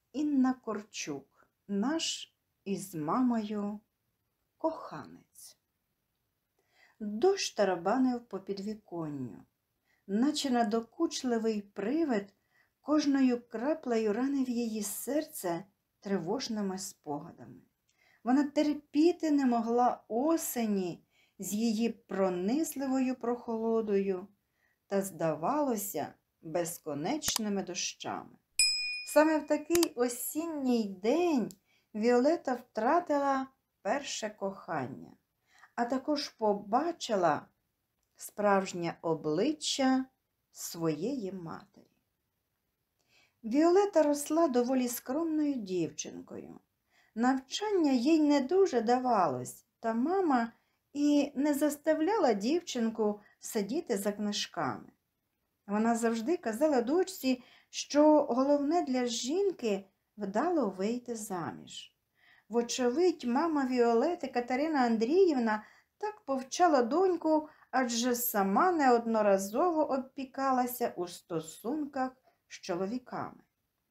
Інна Корчук, наш із мамою коханець. Дощ тарабанив по підвіконню, наче надокучливий привид кожною краплею ранив її серце тривожними спогадами. Вона терпіти не могла осені з її пронизливою прохолодою та, здавалося, безконечними дощами. Саме в такий осінній день Віолета втратила перше кохання, а також побачила справжнє обличчя своєї матері. Віолета росла доволі скромною дівчинкою. Навчання їй не дуже давалось, та мама і не заставляла дівчинку сидіти за книжками. Вона завжди казала дочці, що головне для жінки – вдало вийти заміж. Вочевидь, мама Віолети Катерина Андріївна так повчала доньку, адже сама неодноразово обпікалася у стосунках з чоловіками.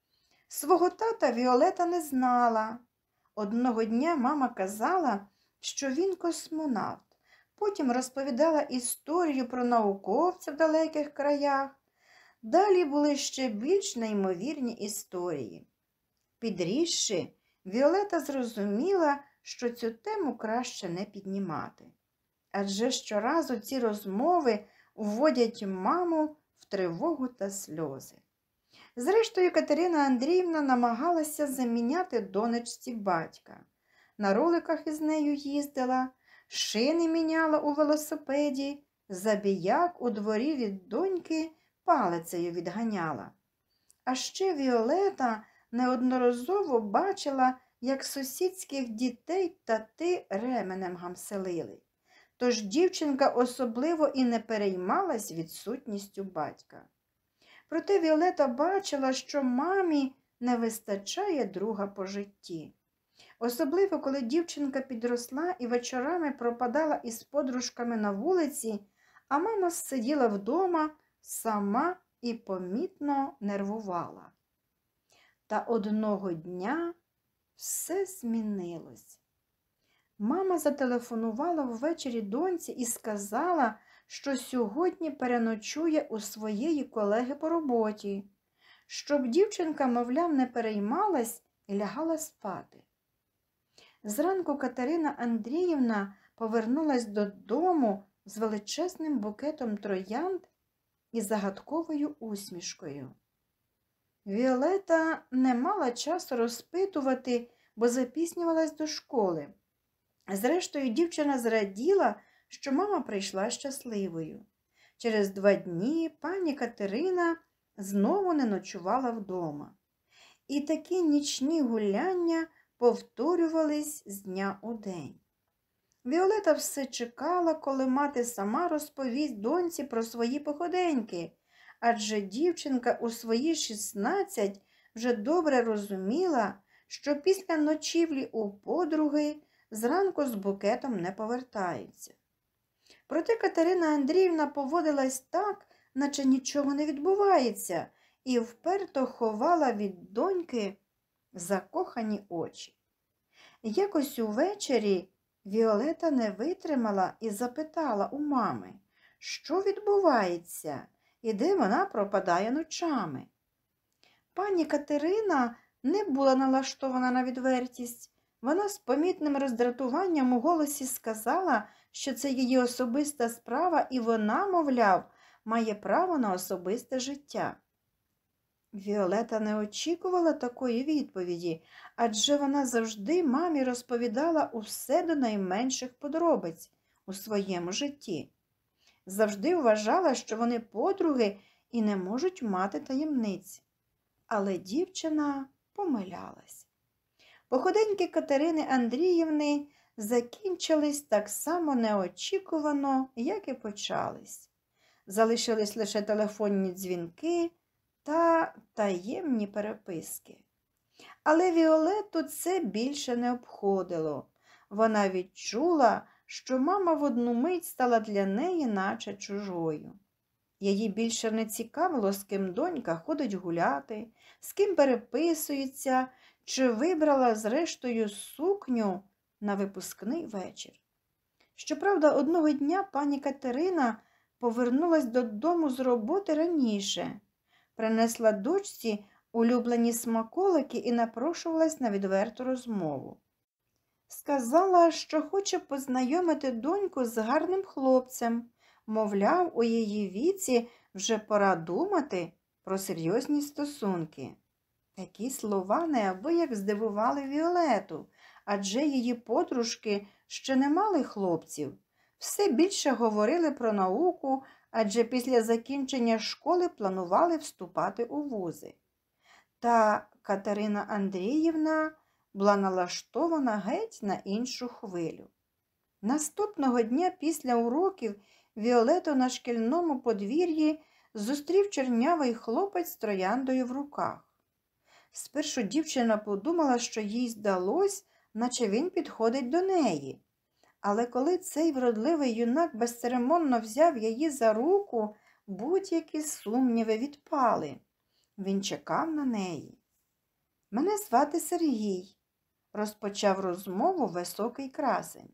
Свого тата Віолета не знала. Одного дня мама казала, що він космонавт. Потім розповідала історію про науковця в далеких краях. Далі були ще більш неймовірні історії. Підрісши, Віолета зрозуміла, що цю тему краще не піднімати. Адже щоразу ці розмови вводять маму в тривогу та сльози. Зрештою, Катерина Андріївна намагалася заміняти донечці батька. На роликах із нею їздила, шини міняла у велосипеді, забіяк у дворі від доньки палицею відганяла. А ще Віолета неодноразово бачила, як сусідських дітей тати ременем гамселили. Тож дівчинка особливо і не переймалась відсутністю батька. Проте Віолета бачила, що мамі не вистачає друга по житті. Особливо, коли дівчинка підросла і вечорами пропадала із подружками на вулиці, а мама сиділа вдома сама і помітно нервувала. Та одного дня все змінилось. Мама зателефонувала ввечері доньці і сказала, що сьогодні переночує у своєї колеги по роботі, щоб дівчинка, мовляв, не переймалась і лягала спати. Зранку Катерина Андріївна повернулась додому з величезним букетом троянд і загадковою усмішкою. Віолета не мала часу розпитувати, бо запізнювалась до школи. Зрештою, дівчина зраділа, що мама прийшла щасливою. Через 2 дні пані Катерина знову не ночувала вдома. І такі нічні гуляння повторювались з дня у день. Віолета все чекала, коли мати сама розповість доньці про свої походеньки, адже дівчинка у свої 16 вже добре розуміла, що після ночівлі у подруги зранку з букетом не повертаються. Проте Катерина Андріївна поводилась так, наче нічого не відбувається, і вперто ховала від доньки закохані очі. Якось увечері Віолета не витримала і запитала у мами, що відбувається і де вона пропадає ночами. Пані Катерина не була налаштована на відвертість. Вона з помітним роздратуванням у голосі сказала, що це її особиста справа і вона, мовляв, має право на особисте життя. Віолета не очікувала такої відповіді, адже вона завжди мамі розповідала усе до найменших подробиць у своєму житті. Завжди вважала, що вони подруги і не можуть мати таємниць. Але дівчина помилялась. Походеньки Катерини Андріївни закінчились так само неочікувано, як і почались. Залишились лише телефонні дзвінки та таємні переписки. Але Віолетту це більше не обходило. Вона відчула, що мама в одну мить стала для неї наче чужою. Її більше не цікавило, з ким донька ходить гуляти, з ким переписується, чи вибрала зрештою сукню на випускний вечір. Щоправда, одного дня пані Катерина повернулась додому з роботи раніше, принесла дочці улюблені смаколики і напрошувалась на відверту розмову. Сказала, що хоче познайомити доньку з гарним хлопцем. Мовляв, у її віці вже пора думати про серйозні стосунки. Такі слова неабияк здивували Віолету, адже її подружки ще не мали хлопців. Все більше говорили про науку, адже після закінчення школи планували вступати у вузи. Та Катерина Андріївна була налаштована геть на іншу хвилю. Наступного дня після уроків Віолету на шкільному подвір'ї зустрів чорнявий хлопець з трояндою в руках. Спершу дівчина подумала, що їй здалось, наче він підходить до неї. Але коли цей вродливий юнак безцеремонно взяв її за руку, будь-які сумніви відпали. Він чекав на неї. «Мене звати Сергій», – розпочав розмову високий красень.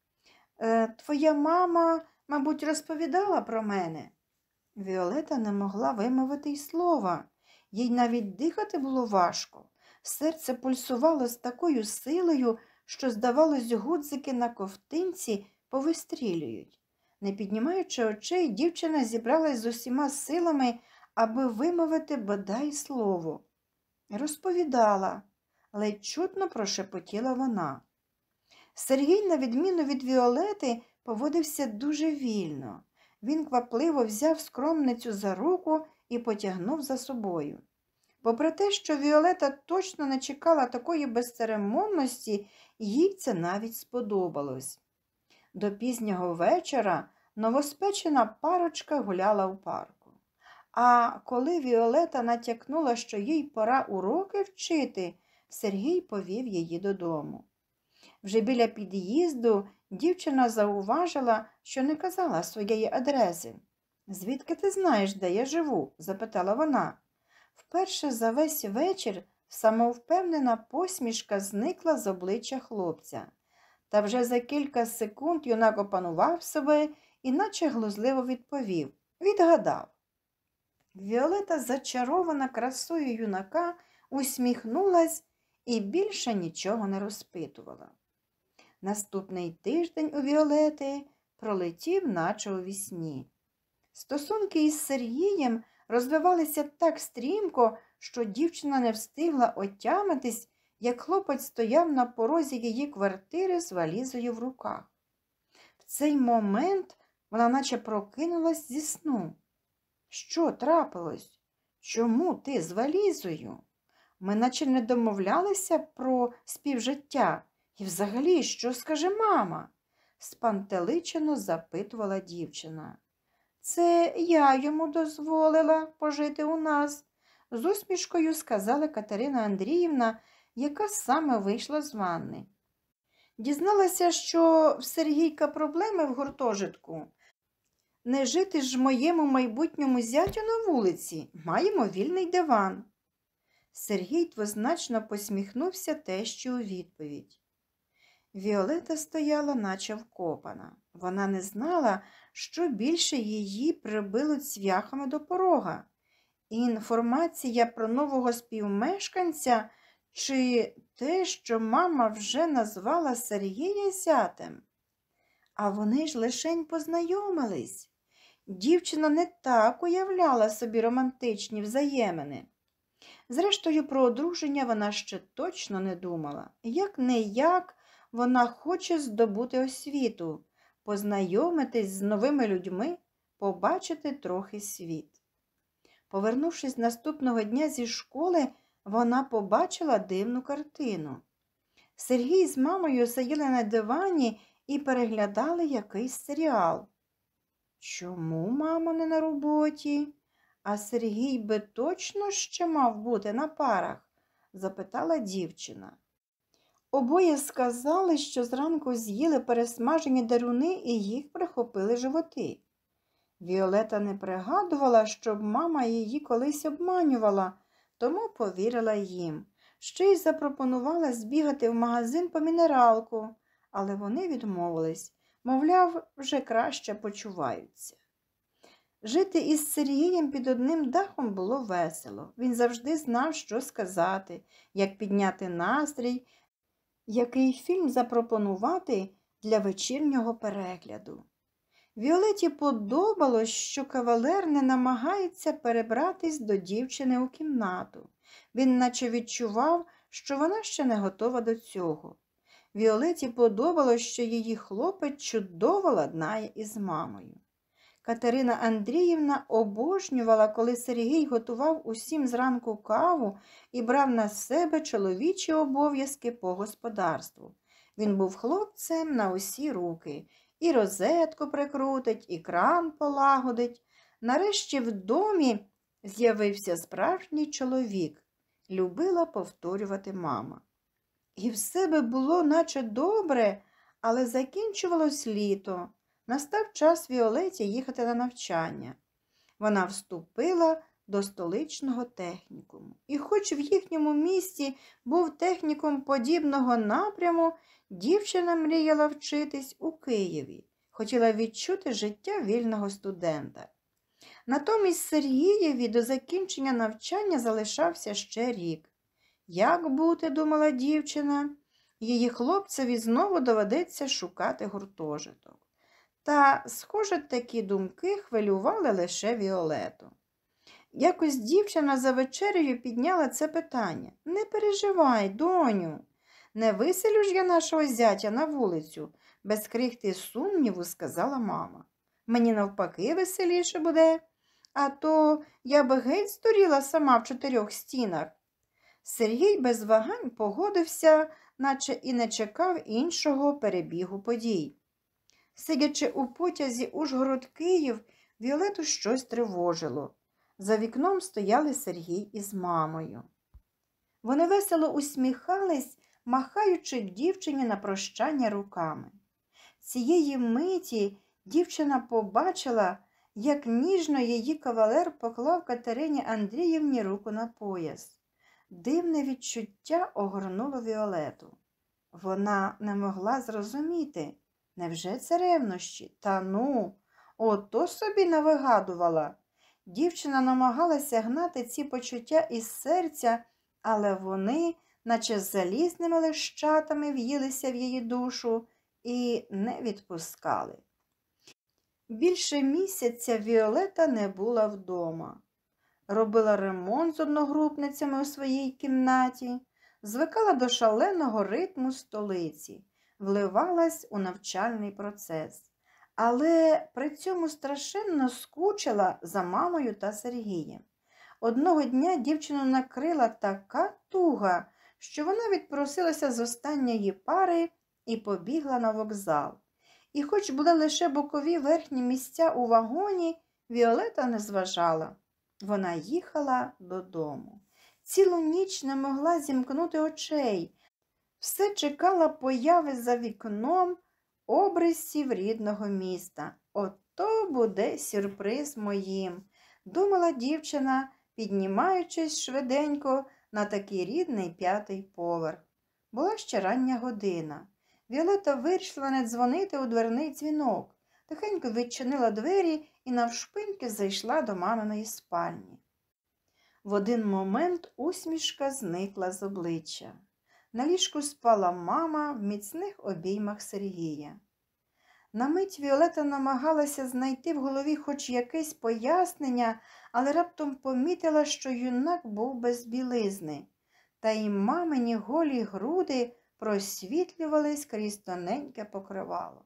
«Твоя мама, мабуть, розповідала про мене?» Віолета не могла вимовити й слова. Їй навіть дихати було важко. Серце пульсувало з такою силою, що, здавалось, гудзики на ковтинці повистрілюють. Не піднімаючи очей, дівчина зібралась з усіма силами, аби вимовити бодай слово. «Розповідала», – ледь чутно прошепотіла вона. Сергій, на відміну від Віолети, поводився дуже вільно. Він квапливо взяв скромницю за руку і потягнув за собою. Попри те, що Віолета точно не чекала такої безцеремонності, їй це навіть сподобалось. До пізнього вечора новоспечена парочка гуляла у парку. А коли Віолета натякнула, що їй пора уроки вчити, Сергій повів її додому. Вже біля під'їзду дівчина зауважила, що не казала своєї адреси. «Звідки ти знаєш, де я живу?» – запитала вона. Вперше за весь вечір самовпевнена посмішка зникла з обличчя хлопця. Та вже за кілька секунд юнак опанував себе і наче глузливо відповів. Відгадав. Віолета, зачарована красою юнака, усміхнулась і більше нічого не розпитувала. Наступний тиждень у Віолети пролетів, наче у вісні. Стосунки із Сергієм розвивалися так стрімко, що дівчина не встигла отямитись, як хлопець стояв на порозі її квартири з валізою в руках. В цей момент вона наче прокинулась зі сну. «Що трапилось? Чому ти з валізою? Ми наче не домовлялися про співжиття. І взагалі, що скаже мама?» – спантеличено запитувала дівчина. «Це я йому дозволила пожити у нас», – з усмішкою сказала Катерина Андріївна, яка саме вийшла з ванни. «Дізналася, що в Сергійка проблеми в гуртожитку. Не жити ж моєму майбутньому зятю на вулиці, маємо вільний диван». Сергій двозначно посміхнувся тещі у відповідь. Віолета стояла, наче вкопана. Вона не знала, що більше її прибило цвяхами до порога. Інформація про нового співмешканця чи те, що мама вже назвала Сергія зятем. А вони ж лишень познайомились. Дівчина не так уявляла собі романтичні взаємини. Зрештою, про одруження вона ще точно не думала. Як-не-як, вона хоче здобути освіту, познайомитись з новими людьми, побачити трохи світ. Повернувшись наступного дня зі школи, вона побачила дивну картину. Сергій з мамою сиділи на дивані і переглядали якийсь серіал. Чому мама не на роботі? А Сергій би точно ще мав бути на парах? Запитала дівчина. Обоє сказали, що зранку з'їли пересмажені деруни і їх прихопили животи. Віолета не пригадувала, щоб мама її колись обманювала, тому повірила їм. Ще й запропонувала збігати в магазин по мінералку, але вони відмовились, мовляв, вже краще почуваються. Жити із Сергієм під одним дахом було весело. Він завжди знав, що сказати, як підняти настрій, який фільм запропонувати для вечірнього перегляду. Віолеті подобалось, що кавалер не намагається перебратись до дівчини у кімнату. Він наче відчував, що вона ще не готова до цього. Віолеті подобалось, що її хлопець чудово ладнає із мамою. Катерина Андріївна обожнювала, коли Сергій готував усім зранку каву і брав на себе чоловічі обов'язки по господарству. Він був хлопцем на усі руки. І розетку прикрутить, і кран полагодить. Нарешті в домі з'явився справжній чоловік, любила повторювати мама. І все би було наче добре, але закінчувалось літо. Настав час Віолеті їхати на навчання. Вона вступила до столичного технікуму. І хоч в їхньому місті був технікум подібного напряму, дівчина мріяла вчитись у Києві, хотіла відчути життя вільного студента. Натомість Сергієві до закінчення навчання залишався ще рік. Як бути, думала дівчина, її хлопцеві знову доведеться шукати гуртожиток. Та, схоже, такі думки хвилювали лише Віолету. Якось дівчина за вечерею підняла це питання. «Не переживай, доню, не виселю ж я нашого зятя на вулицю», без крихти сумніву сказала мама. «Мені навпаки веселіше буде, а то я би геть здуріла сама в 4 стінах». Сергій без вагань погодився, наче і не чекав іншого перебігу подій. Сидячи у потязі Ужгород-Київ, Віолету щось тривожило. За вікном стояли Сергій із мамою. Вони весело усміхались, махаючи дівчині на прощання руками. Цієї миті дівчина побачила, як ніжно її кавалер поклав Катерині Андріївні руку на пояс. Дивне відчуття огорнуло Віолету. Вона не могла зрозуміти, невже це ревнощі? Та ну, ото собі навигадувала. Дівчина намагалася гнати ці почуття із серця, але вони, наче залізними лещатами, в'їлися в її душу і не відпускали. Більше місяця Віолета не була вдома. Робила ремонт з одногрупницями у своїй кімнаті, звикала до шаленого ритму столиці, вливалась у навчальний процес. Але при цьому страшенно скучила за мамою та Сергієм. Одного дня дівчину накрила така туга, що вона відпросилася з останньої пари і побігла на вокзал. І хоч були лише бокові верхні місця у вагоні, Віолета не зважала. Вона їхала додому. Цілу ніч не могла зімкнути очей. Все чекала появи за вікном обрисів рідного міста. Ото буде сюрприз моїм, думала дівчина, піднімаючись швиденько на такий рідний 5-й поверх. Була ще рання година. Віолета вирішила не дзвонити у дверний дзвінок. Тихенько відчинила двері і навшпиньки зайшла до маминої спальні. В один момент усмішка зникла з обличчя. На ліжку спала мама в міцних обіймах Сергія. На мить Віолета намагалася знайти в голові хоч якесь пояснення, але раптом помітила, що юнак був без білизни, та й мамині голі груди просвітлювались крізь тоненьке покривало.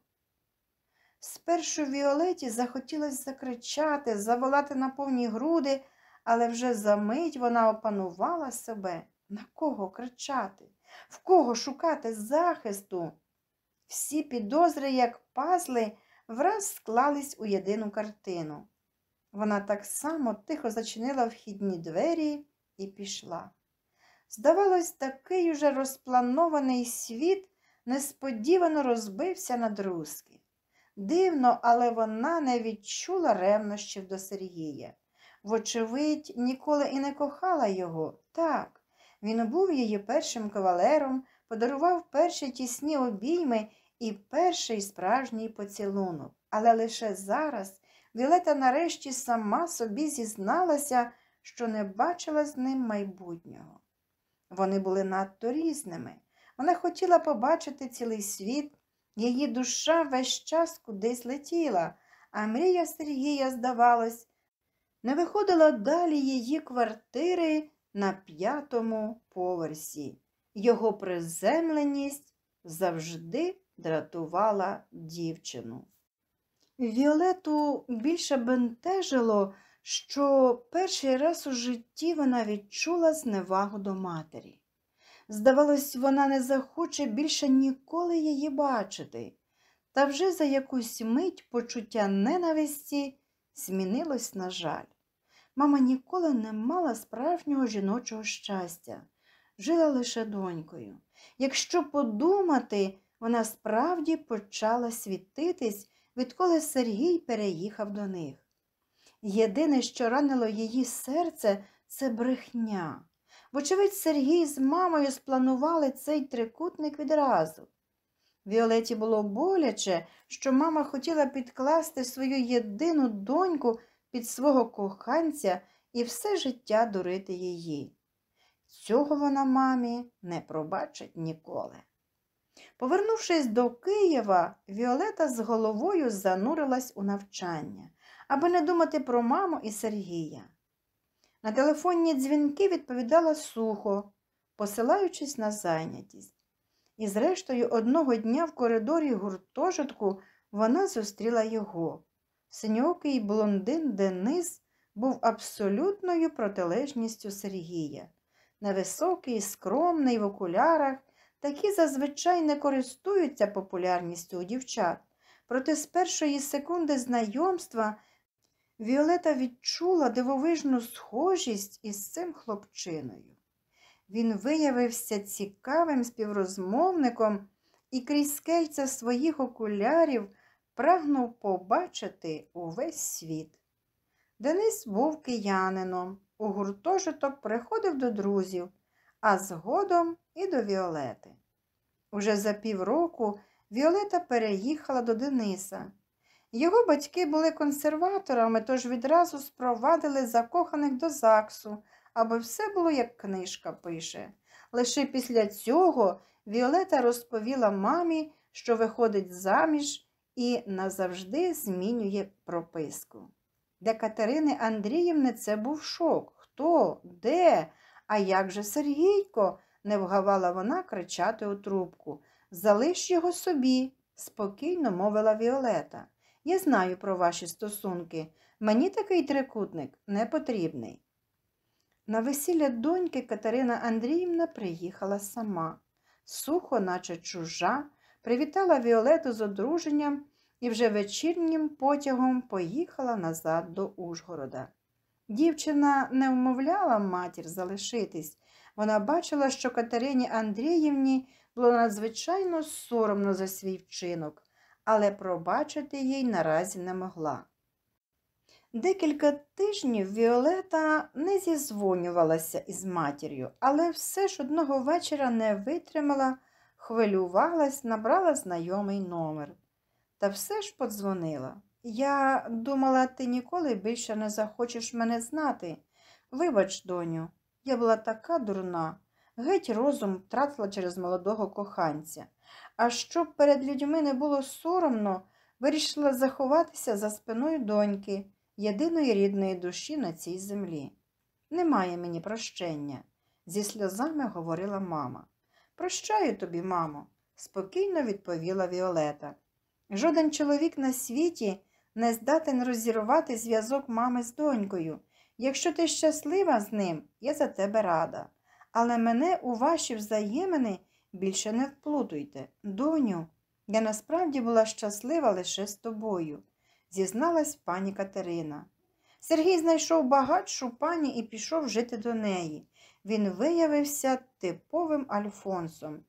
Спершу Віолеті захотілося закричати, заволати на повні груди, але вже за мить вона опанувала себе. На кого кричати? В кого шукати захисту? Всі підозри, як пазли, враз склались у єдину картину. Вона так само тихо зачинила вхідні двері і пішла. Здавалось, такий уже розпланований світ несподівано розбився на друзки. Дивно, але вона не відчула ревнощів до Сергія. Вочевидь, ніколи і не кохала його. Так, він був її першим кавалером, подарував перші тісні обійми і перший справжній поцілунок. Але лише зараз Віолета нарешті сама собі зізналася, що не бачила з ним майбутнього. Вони були надто різними. Вона хотіла побачити цілий світ, її душа весь час кудись летіла, а мрія Сергія, здавалось, не виходила далі її квартири на 5-му поверсі. Його приземленість завжди дратувала дівчину. Віолету більше бентежило, що перший раз у житті вона відчула зневагу до матері. Здавалось, вона не захоче більше ніколи її бачити. Та вже за якусь мить почуття ненависті змінилось на жаль. Мама ніколи не мала справжнього жіночого щастя, жила лише донькою. Якщо подумати, вона справді почала світитись, відколи Сергій переїхав до них. Єдине, що ранило її серце, це брехня. Вочевидь, Сергій з мамою спланували цей трикутник відразу. Віолеті було боляче, що мама хотіла підкласти свою єдину доньку під свого коханця і все життя дурити її. Цього вона мамі не пробачить ніколи. Повернувшись до Києва, Віолета з головою занурилась у навчання, аби не думати про маму і Сергія. На телефонні дзвінки відповідала сухо, посилаючись на зайнятість. І зрештою одного дня в коридорі гуртожитку вона зустріла його. Синьокий блондин Денис був абсолютною протилежністю Сергія. Невисокий, скромний, в окулярах, такі зазвичай не користуються популярністю у дівчат. Проте з першої секунди знайомства Віолета відчула дивовижну схожість із цим хлопчиною. Він виявився цікавим співрозмовником і крізь скельця своїх окулярів прагнув побачити увесь світ. Денис був киянином, у гуртожиток приходив до друзів, а згодом і до Віолети. Уже за півроку Віолета переїхала до Дениса. Його батьки були консерваторами, тож відразу спровадили закоханих до ЗАГСу, аби все було, як книжка пише. Лише після цього Віолета розповіла мамі, що виходить заміж і назавжди змінює прописку. Для Катерини Андріївни це був шок. Хто? Де? А як же Сергійко? Не вгавала вона кричати у трубку. Залиш його собі, спокійно мовила Віолета. Я знаю про ваші стосунки. Мені такий трикутник не потрібний. На весілля доньки Катерина Андріївна приїхала сама. Сухо, наче чужа, привітала Віолету з одруженням і вже вечірнім потягом поїхала назад до Ужгорода. Дівчина не вмовляла матір залишитись. Вона бачила, що Катерині Андріївні було надзвичайно соромно за свій вчинок, але пробачити їй наразі не могла. Декілька тижнів Віолета не зізвонювалася із матір'ю, але все ж одного вечора не витримала, хвилювалась, набрала знайомий номер. Та все ж подзвонила. Я думала, ти ніколи більше не захочеш мене знати. Вибач, доню, я була така дурна. Геть розум втратила через молодого коханця. А щоб перед людьми не було соромно, вирішила заховатися за спиною доньки, єдиної рідної душі на цій землі. Немає мені прощення, зі сльозами говорила мама. Прощаю тобі, мамо, спокійно відповіла Віолета. Жоден чоловік на світі не здатен розірвати зв'язок мами з донькою. Якщо ти щаслива з ним, я за тебе рада. Але мене у ваші взаємини більше не вплутуйте. Доню, я насправді була щаслива лише з тобою, зізналась пані Катерина. Сергій знайшов багатшу пані і пішов жити до неї. Він виявився типовим альфонсом.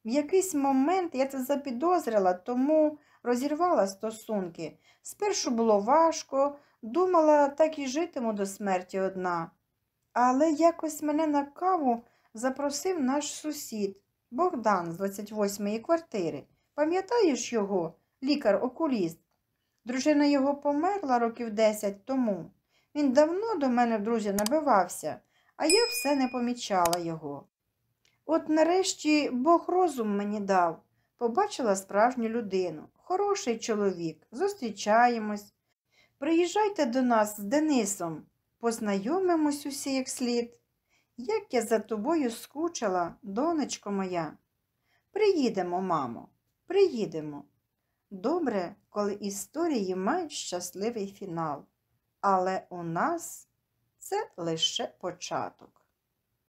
В якийсь момент я це запідозрила, тому розірвала стосунки. Спершу було важко, думала, так і житиму до смерті одна. Але якось мене на каву запросив наш сусід Богдан з 28-ї квартири. Пам'ятаєш його? Лікар-окуліст. Дружина його померла років 10 тому. Він давно до мене в друзі набивався, а я все не помічала його. От нарешті Бог розум мені дав. Побачила справжню людину. Хороший чоловік. Зустрічаємось. Приїжджайте до нас з Денисом. Познайомимось усі як слід. Як я за тобою скучила, донечко моя. Приїдемо, мамо, приїдемо. Добре, коли історії мають щасливий фінал. Але у нас це лише початок.